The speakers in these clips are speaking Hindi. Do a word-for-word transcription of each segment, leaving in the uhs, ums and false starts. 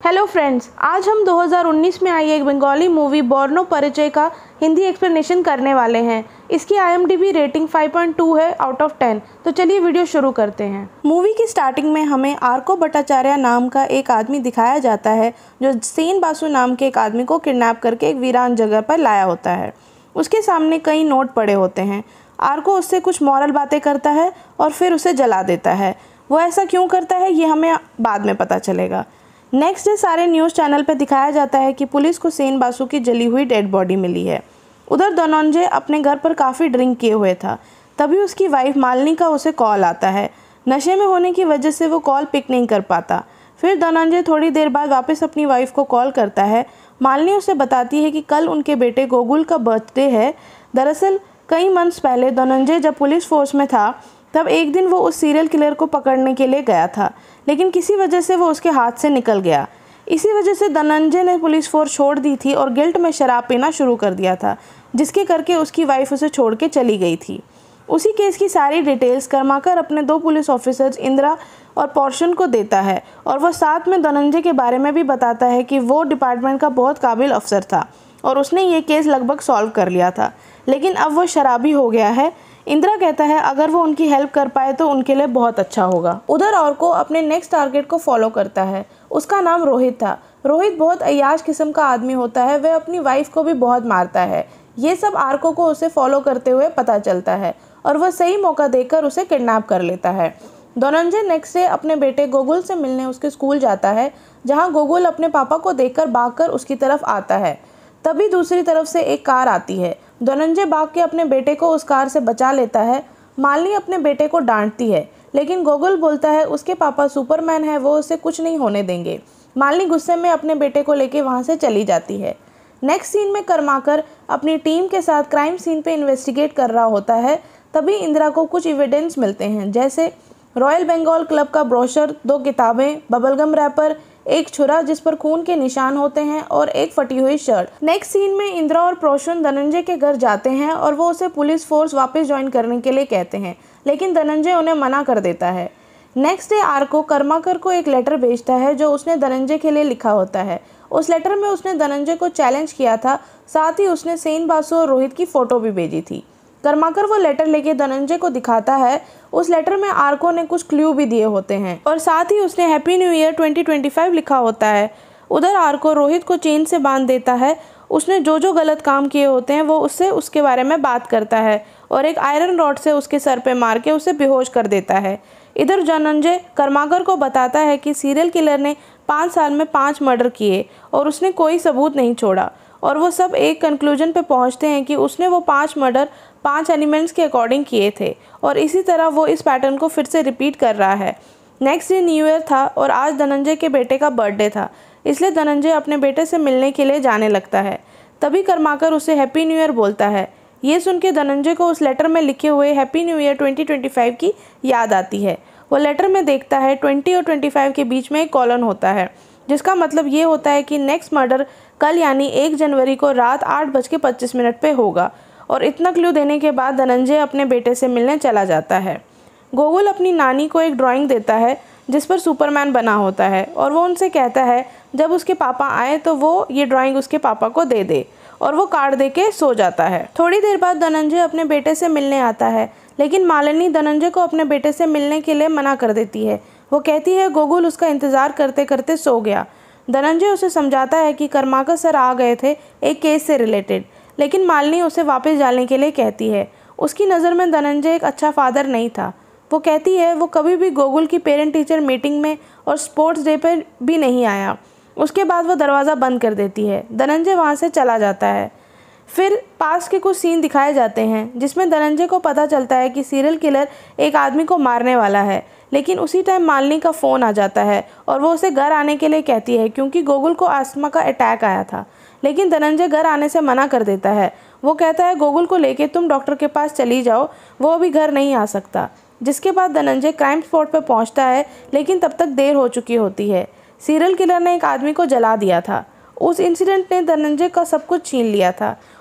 हेलो फ्रेंड्स, आज हम दो हज़ार उन्नीस में आई एक बंगाली मूवी बोर्नो परिचय का हिंदी एक्सप्लेनेशन करने वाले हैं। इसकी I M D B rating five point two है आउट ऑफ टेन। तो चलिए वीडियो शुरू करते हैं। मूवी की स्टार्टिंग में हमें आर्को भट्टाचार्य नाम का एक आदमी दिखाया जाता है जो सेन बासु नाम के एक आदमी को किडनैप करके एक वीरान जगह पर लाया होता है। उसके सामने कई नोट पड़े होते हैं। आर्को उससे कुछ मॉरल बातें करता है और फिर उसे जला देता है। वो ऐसा क्यों करता है ये हमें बाद में पता चलेगा। नेक्स्ट डे सारे न्यूज़ चैनल पर दिखाया जाता है कि पुलिस को सेन बासु की जली हुई डेड बॉडी मिली है। उधर धनंजय अपने घर पर काफ़ी ड्रिंक किए हुए था। तभी उसकी वाइफ मालिनी का उसे कॉल आता है। नशे में होने की वजह से वो कॉल पिक नहीं कर पाता। फिर धनंजय थोड़ी देर बाद वापस अपनी वाइफ को कॉल करता है। मालिनी उसे बताती है कि कल उनके बेटे गोकुल का बर्थडे है। दरअसल कई मंथ्स पहले धनंजय जब पुलिस फोर्स में था तब एक दिन वो उस सीरियल किलर को पकड़ने के लिए गया था, लेकिन किसी वजह से वो उसके हाथ से निकल गया। इसी वजह से धनंजय ने पुलिस फोर्स छोड़ दी थी और गिल्ट में शराब पीना शुरू कर दिया था, जिसके करके उसकी वाइफ उसे छोड़ के चली गई थी। उसी केस की सारी डिटेल्स कर्माकर अपने दो पुलिस ऑफिसर्स इंदिरा और पोर्शन को देता है और वह साथ में धनंजय के बारे में भी बताता है कि वो डिपार्टमेंट का बहुत काबिल अफसर था और उसने ये केस लगभग सॉल्व कर लिया था, लेकिन अब वो शराबी हो गया है। इंदिरा कहता है अगर वो उनकी हेल्प कर पाए तो उनके लिए बहुत अच्छा होगा। उधर आर्को अपने नेक्स्ट टारगेट को फॉलो करता है। उसका नाम रोहित था। रोहित बहुत अय्याश किस्म का आदमी होता है। वह अपनी वाइफ को भी बहुत मारता है। ये सब आर्को को उसे फॉलो करते हुए पता चलता है और वह सही मौका देखकर उसे किडनैप कर लेता है। धनंजय नेक्स्ट डे अपने बेटे गोकुल से मिलने उसके स्कूल जाता है, जहाँ गोकुल अपने पापा को देखकर भागकर उसकी तरफ आता है। तभी दूसरी तरफ से एक कार आती है। धनंजय भाग के अपने बेटे को उस कार से बचा लेता है। मालिनी अपने बेटे को डांटती है, लेकिन गोकुल बोलता है उसके पापा सुपरमैन है, वो उसे कुछ नहीं होने देंगे। मालिनी गुस्से में अपने बेटे को लेके वहाँ से चली जाती है। नेक्स्ट सीन में कर्माकर अपनी टीम के साथ क्राइम सीन पे इन्वेस्टिगेट कर रहा होता है। तभी इंदिरा को कुछ एविडेंस मिलते हैं, जैसे रॉयल बंगाल क्लब का ब्रोशर, दो किताबें, बबलगम रैपर, एक छुरा जिस पर खून के निशान होते हैं और एक फटी हुई शर्ट। नेक्स्ट सीन में इंदिरा और प्रोशन धनंजय के घर जाते हैं और वो उसे पुलिस फोर्स वापस ज्वाइन करने के लिए कहते हैं, लेकिन धनंजय उन्हें मना कर देता है। नेक्स्ट डे आर्को कर्माकर को एक लेटर भेजता है जो उसने धनंजय के लिए लिखा होता है। उस लेटर में उसने धनंजय को चैलेंज किया था, साथ ही उसने सेन बासु और रोहित की फ़ोटो भी भेजी थी। कर्माकर वो लेटर लेके धनंजय को दिखाता है। उस लेटर में आर्को ने कुछ क्लू भी दिए होते हैं और साथ ही उसने happy new year twenty twenty five लिखा होता है। उधर आर्को रोहित को चेन से बांध देता है। उसने जो जो गलत काम किए होते हैं वो उससे उसके बारे में बात करता है और एक आयरन रॉड से उसके सर पे मार के उसे बेहोश कर देता है। इधर धनंजय कर्माकर को बताता है कि सीरियल किलर ने पाँच साल में पाँच मर्डर किए और उसने कोई सबूत नहीं छोड़ा, और वो सब एक कंक्लूजन पे पहुंचते हैं कि उसने वो पांच मर्डर पांच एलिमेंट्स के अकॉर्डिंग किए थे और इसी तरह वो इस पैटर्न को फिर से रिपीट कर रहा है। नेक्स्ट डे न्यू ईयर था और आज धनंजय के बेटे का बर्थडे था, इसलिए धनंजय अपने बेटे से मिलने के लिए जाने लगता है। तभी कर्माकर उसे हैप्पी न्यू ईयर बोलता है। ये सुन के धनंजय को उस लेटर में लिखे हुए happy new year twenty twenty five की याद आती है। वो लेटर में देखता है ट्वेंटी और ट्वेंटी फाइव के बीच में एक कॉलन होता है, जिसका मतलब ये होता है कि नेक्स्ट मर्डर कल यानी एक जनवरी को रात आठ बज के पच्चीस मिनट पे होगा। और इतना क्लू देने के बाद धनंजय अपने बेटे से मिलने चला जाता है। गोकुल अपनी नानी को एक ड्राइंग देता है जिस पर सुपरमैन बना होता है और वो उनसे कहता है जब उसके पापा आए तो वो ये ड्राइंग उसके पापा को दे दे, और वो कार्ड दे के सो जाता है। थोड़ी देर बाद धनंजय अपने बेटे से मिलने आता है, लेकिन मालिनी धनंजय को अपने बेटे से मिलने के लिए मना कर देती है। वो कहती है गोकुल उसका इंतज़ार करते करते सो गया। धनंजय उसे समझाता है कि कर्माकर सर आ गए थे एक केस से रिलेटेड, लेकिन मालिनी उसे वापस जाने के लिए कहती है। उसकी नज़र में धनंजय एक अच्छा फादर नहीं था। वो कहती है वो कभी भी गोकुल की पेरेंट टीचर मीटिंग में और स्पोर्ट्स डे पर भी नहीं आया। उसके बाद वो दरवाज़ा बंद कर देती है। धनंजय वहाँ से चला जाता है। फिर पास के कुछ सीन दिखाए जाते हैं जिसमें धनंजय को पता चलता है कि सीरियल किलर एक आदमी को मारने वाला है, लेकिन उसी टाइम मालिनी का फ़ोन आ जाता है और वो उसे घर आने के लिए कहती है क्योंकि गोकुल को अस्थमा का अटैक आया था। लेकिन धनंजय घर आने से मना कर देता है। वो कहता है गोकुल को लेके तुम डॉक्टर के पास चली जाओ, वो अभी घर नहीं आ सकता। जिसके बाद धनंजय क्राइम स्पॉट पर पहुंचता है, लेकिन तब तक देर हो चुकी होती है। सीरियल किलर ने एक आदमी को जला दिया था। उस इंसिडेंट ने धनंजय का सब कुछ छीन लिया था।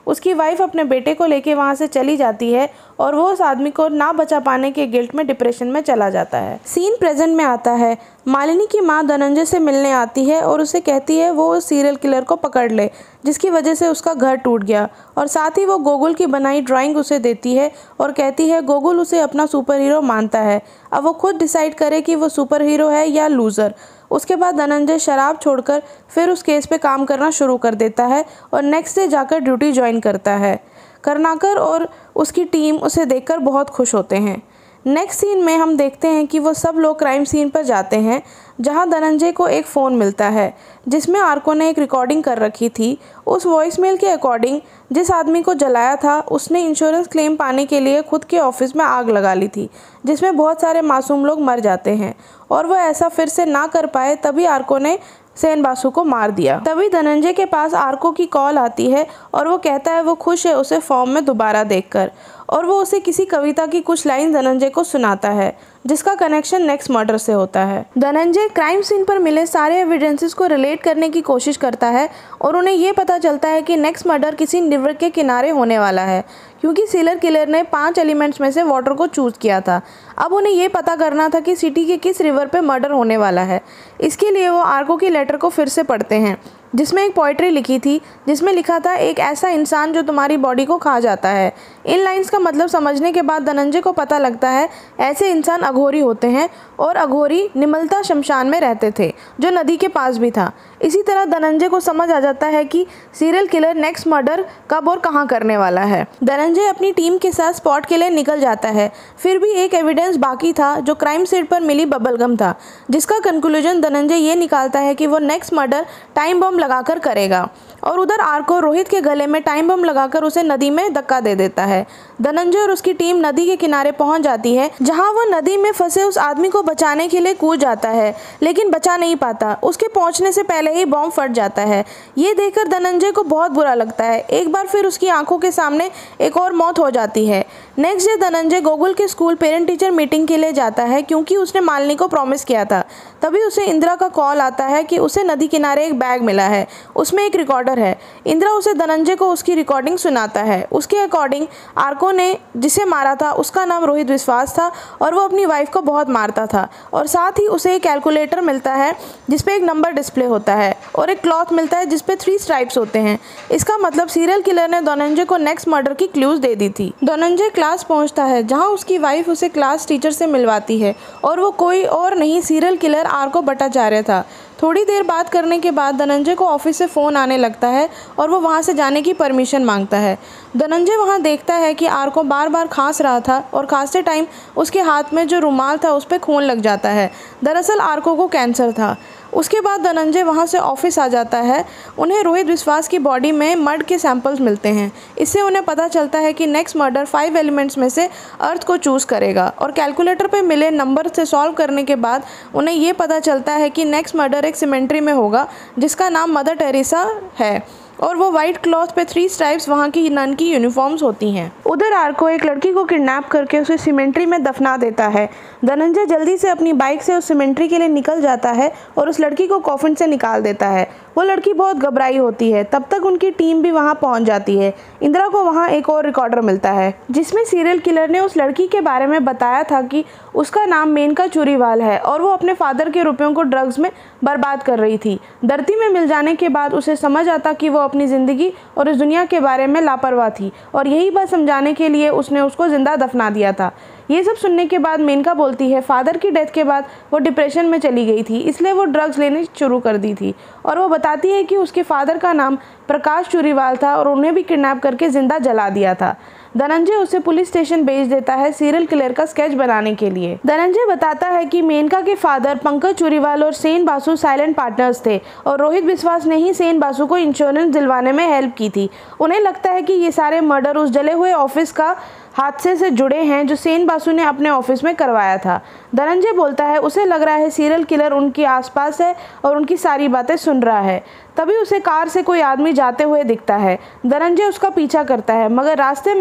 उसकी वाइफ अपने बेटे को लेके वहाँ से चली जाती है और वो उस आदमी को ना बचा पाने के गिल्ट में डिप्रेशन में चला जाता है। सीन प्रेजेंट में आता है। मालिनी की माँ धनंजय से मिलने आती है और उसे कहती है वो उस सीरियल किलर को पकड़ ले जिसकी वजह से उसका घर टूट गया, और साथ ही वो गोकुल की बनाई ड्राइंग उसे देती है और कहती है गोकुल उसे अपना सुपर हीरो मानता है, अब वो खुद डिसाइड करे कि वो सुपर हीरो है या लूज़र। उसके बाद धनंजय शराब छोड़कर फिर उस केस पे काम करना शुरू कर देता है और नेक्स्ट डे जाकर ड्यूटी ज्वाइन करता है। करनाकर और उसकी टीम उसे देखकर बहुत खुश होते हैं। नेक्स्ट सीन में हम देखते हैं कि वो सब लोग क्राइम सीन पर जाते हैं जहां धनंजय को एक फ़ोन मिलता है जिसमें आर्को ने एक रिकॉर्डिंग कर रखी थी। उस वॉइसमेल के अकॉर्डिंग जिस आदमी को जलाया था उसने इंश्योरेंस क्लेम पाने के लिए खुद के ऑफिस में आग लगा ली थी जिसमें बहुत सारे मासूम लोग मर जाते हैं, और वो ऐसा फिर से ना कर पाए तभी आर्को ने सेन बासु को मार दिया। तभी धनंजय के पास आर्को की कॉल आती है और वो कहता है वो खुश है उसे फॉर्म में दोबारा देखकर, और वो उसे किसी कविता की कुछ लाइन धनंजय को सुनाता है जिसका कनेक्शन नेक्स्ट मर्डर से होता है। धनंजय क्राइम सीन पर मिले सारे एविडेंसेस को रिलेट करने की कोशिश करता है और उन्हें ये पता चलता है कि नेक्स्ट मर्डर किसी रिवर के किनारे होने वाला है क्योंकि सीरियल किलर ने पांच एलिमेंट्स में से वाटर को चूज किया था। अब उन्हें ये पता करना था कि सिटी के किस रिवर पे मर्डर होने वाला है। इसके लिए वो आर्को की लेटर को फिर से पढ़ते हैं जिसमें एक पोइट्री लिखी थी जिसमें लिखा था एक ऐसा इंसान जो तुम्हारी बॉडी को खा जाता है। इन लाइंस का मतलब समझने के बाद धनंजय को पता लगता है ऐसे इंसान अघोरी होते हैं और अघोरी निमलता शमशान में रहते थे जो नदी के पास भी था। इसी तरह धनंजय को समझ आ जाता है कि सीरियल किलर नेक्स्ट मर्डर कब और कहां करने वाला है। धनंजय अपनी टीम के साथ स्पॉट के लिए निकल जाता है। फिर भी एक एविडेंस बाकी था जो क्राइम सीन पर मिली बबलगम था जिसका कंक्लूजन धनंजय ये निकालता है कि वो नेक्स्ट मर्डर टाइम बम लगाकर करेगा, और उधर आर्को रोहित के गले में टाइम बम लगाकर उसे नदी में धक्का दे देता है। धनंजय और उसकी टीम नदी के किनारे पहुंच जाती है जहां वो नदी में फंसे उस आदमी को बचाने के लिए कूद जाता है लेकिन बचा नहीं पाता। उसके पहुंचने से पहले ही बॉम्ब फट जाता है। ये देखकर धनंजय को बहुत बुरा लगता है। एक बार फिर उसकी आंखों के सामने एक और मौत हो जाती है। नेक्स्ट डे धनंजय गोकुल के स्कूल पेरेंट टीचर मीटिंग के लिए जाता है क्योंकि उसने मालिनी को प्रॉमिस किया था। तभी उसे इंदिरा का कॉल आता है कि उसे नदी किनारे एक बैग मिला है, उसमें एक रिकॉर्डर है। इंदिरा उसे धनंजय को उसकी रिकॉर्डिंग सुनाता है। उसके अकॉर्डिंग आर्को ने जिसे मारा था उसका नाम रोहित विश्वास था और वो अपनी वाइफ को बहुत मारता था, और साथ ही उसे एक कैलकुलेटर मिलता है जिसपे एक नंबर डिस्प्ले होता है और एक क्लॉथ मिलता है जिसपे थ्री स्ट्राइप्स होते हैं। इसका मतलब सीरियल किलर ने धनंजय को नेक्स्ट मर्डर की क्लूज दे दी थी। धनंजय क्लास पहुंचता है जहां उसकी वाइफ उसे क्लास टीचर से मिलवाती है और वो कोई और नहीं सीरियल किलर आर्को भट्टाचार्य था। थोड़ी देर बात करने के बाद धनंजय को ऑफिस से फ़ोन आने लगता है और वो वहाँ से जाने की परमिशन मांगता है। धनंजय वहाँ देखता है कि आर्को बार बार खांस रहा था और खांसते टाइम उसके हाथ में जो रुमाल था उस पर खून लग जाता है। दरअसल आर्को को कैंसर था। उसके बाद धनंजय वहाँ से ऑफिस आ जाता है। उन्हें रोहित विश्वास की बॉडी में मड के सैंपल्स मिलते हैं। इससे उन्हें पता चलता है कि नेक्स्ट मर्डर फाइव एलिमेंट्स में से अर्थ को चूज़ करेगा, और कैलकुलेटर पे मिले नंबर से सॉल्व करने के बाद उन्हें ये पता चलता है कि नेक्स्ट मर्डर एक सिमेंट्री में होगा जिसका नाम मदर टेरेसा है, और वो वाइट क्लॉथ पे थ्री स्ट्राइप्स वहाँ की नन की यूनिफॉर्म्स होती हैं। उधर आर्को एक लड़की को किडनैप करके उसे सिमेंट्री में दफना देता है। धनंजय जल्दी से अपनी बाइक से उस सिमेंट्री के लिए निकल जाता है और उस लड़की को कॉफिन से निकाल देता है। वो लड़की बहुत घबराई होती है। तब तक उनकी टीम भी वहाँ पहुँच जाती है। इंदिरा को वहाँ एक और रिकॉर्डर मिलता है जिसमें सीरियल किलर ने उस लड़की के बारे में बताया था कि उसका नाम मेनका चूरीवाल है और वो अपने फादर के रुपयों को ड्रग्स में बर्बाद कर रही थी। धरती में मिल जाने के बाद उसे समझ आता कि वो अपनी ज़िंदगी और इस दुनिया के बारे में लापरवाह थी, और यही बात समझाने के लिए उसने उसको ज़िंदा दफना दिया था। ये सब सुनने के बाद मेनका बोलती है फादर की डेथ के बाद वो डिप्रेशन में चली गई थी, इसलिए वो ड्रग्स लेनी शुरू कर दी थी, और वो बताती है कि उसके फादर का नाम प्रकाश चूरीवाल था और उन्हें भी किडनैप करके जिंदा जला दिया था। धनंजय उसे पुलिस स्टेशन भेज देता है सीरियल किलर का स्केच बनाने के लिए। धनंजय बताता है कि मेनका के फादर पंकज चूरीवाल और सेन बासु साइलेंट पार्टनर्स थे, और रोहित विश्वास ने ही सेन बासु को इंश्योरेंस दिलवाने में हेल्प की थी। उन्हें लगता है कि ये सारे मर्डर उस जले हुए ऑफिस का हादसे से जुड़े हैं जो सेन बासु ने अपने ऑफिस में करवाया था। धनंजय बोलता है उसे लग रहा है सीरियल किलर उनके आसपास है और उनकी सारी बातें सुन रहा है। तभी उसे कार से कोई आदमी जाते हुए दिखता है। धनंजय उसका पीछा करता है, मगर रास्ते में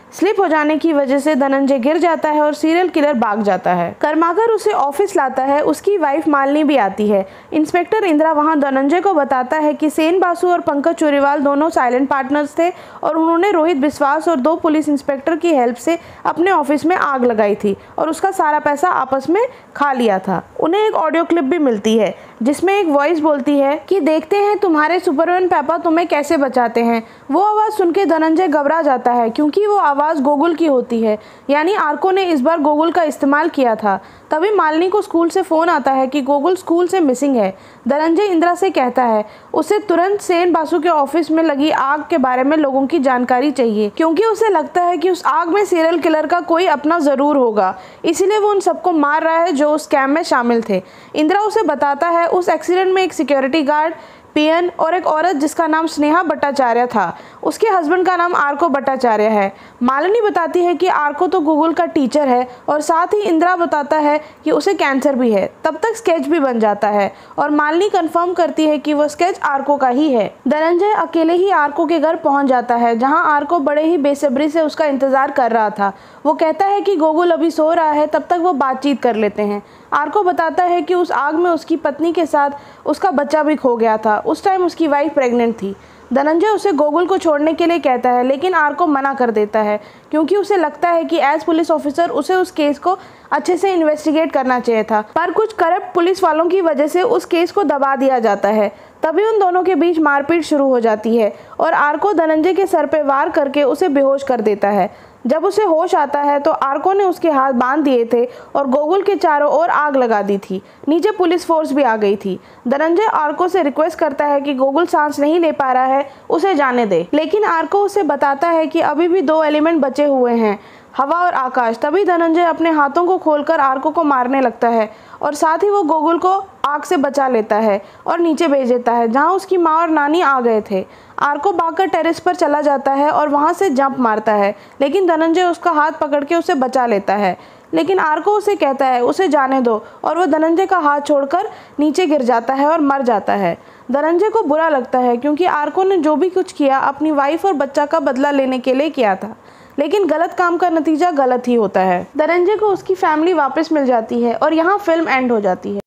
स्लिप हो जाने की वजह से धनंजय गिर जाता है और सीरियल किलर भाग जाता है। कर्माकर उसे ऑफिस लाता है। उसकी वाइफ मालिनी भी आती है। इंस्पेक्टर इंदिरा वहां धनंजय को बताता है कि सेन बासु और पंकज चोरीवाल दोनों साइलेंट पार्टनर्स थे और उन्होंने रोहित बिस्वास और दो पुलिस इंस्पेक्टर की हेल्प से अपने ऑफिस में आग लगाई थी और उसका सारा पैसा आपस में खा लिया था। उन्हें एक ऑडियो क्लिप भी मिलती है जिसमें एक वॉइस बोलती है कि देखते हैं तुम्हारे सुपरमैन पापा तुम्हें कैसे बचाते हैं। वो आवाज़ सुन के धनंजय घबरा जाता है क्योंकि वो आवाज़ गोकुल की होती है, यानी आर्को ने इस बार गोकुल का इस्तेमाल किया था। तभी मालिनी को स्कूल से फ़ोन आता है कि गोकुल स्कूल से मिसिंग है। धनंजय इंदिरा से कहता है उसे तुरंत सेन बासु के ऑफिस में लगी आग के बारे में लोगों की जानकारी चाहिए क्योंकि उसे लगता है कि उस आग में सीरियल किलर का कोई अपना ज़रूर होगा, इसीलिए वो उन सबको मार रहा है जो उस स्कैम में शामिल थे। इंदिरा उसे बताता है उस एक्सीडेंट में एक सिक्योरिटी गार्ड, पियन और एक औरत जिसका नाम स्नेहा भट्टाचार्य था, उसके हस्बैंड का नाम आर्को भट्टाचार्य है। मालिनी बताती है कि आर्को तो गूगल का टीचर है और साथ ही इंदिरा बताता है कि उसे कैंसर भी है। तब तक स्केच भी बन जाता है और मालिनी कंफर्म करती है कि वो स्केच आर्को का ही है। धनंजय अकेले ही आर्को के घर पहुंच जाता है जहां आर्को बड़े ही बेसब्री से उसका इंतजार कर रहा था। वो कहता है कि गूगल अभी सो रहा है, तब तक वो बातचीत कर लेते हैं। आर्को बताता है कि उस आग में उसकी पत्नी के साथ उसका बच्चा भी खो गया था। उस टाइम उसकी वाइफ प्रेग्नेंट थी। धनंजय उसे गोकुल को छोड़ने के लिए कहता है लेकिन आर्को मना कर देता है क्योंकि उसे लगता है कि एज पुलिस ऑफिसर उसे उस केस को अच्छे से इन्वेस्टिगेट करना चाहिए था, पर कुछ करप्ट पुलिस वालों की वजह से उस केस को दबा दिया जाता है। तभी उन दोनों के बीच मारपीट शुरू हो जाती है और आर्को धनंजय के सर पे वार करके उसे बेहोश कर देता है। जब उसे होश आता है तो आर्को ने उसके हाथ बांध दिए थे और गोकुल के चारों ओर आग लगा दी थी। नीचे पुलिस फोर्स भी आ गई थी। धनंजय आर्को से रिक्वेस्ट करता है कि गोकुल सांस नहीं ले पा रहा है, उसे जाने दे, लेकिन आर्को उसे बताता है कि अभी भी दो एलिमेंट बचे हुए हैं, हवा और आकाश। तभी धनंजय अपने हाथों को खोलकर आर्को को मारने लगता है और साथ ही वो गोकुल को आग से बचा लेता है और नीचे भेज देता है जहां उसकी माँ और नानी आ गए थे। आर्को भागकर टेरेस पर चला जाता है और वहां से जंप मारता है, लेकिन धनंजय उसका हाथ पकड़ के उसे बचा लेता है। लेकिन आर्को उसे कहता है उसे जाने दो और वह धनंजय का हाथ छोड़कर नीचे गिर जाता है और मर जाता है। धनंजय को बुरा लगता है क्योंकि आर्को ने जो भी कुछ किया अपनी वाइफ और बच्चा का बदला लेने के लिए किया था, लेकिन गलत काम का नतीजा गलत ही होता है। धनंजय को उसकी फैमिली वापस मिल जाती है और यहाँ फिल्म एंड हो जाती है।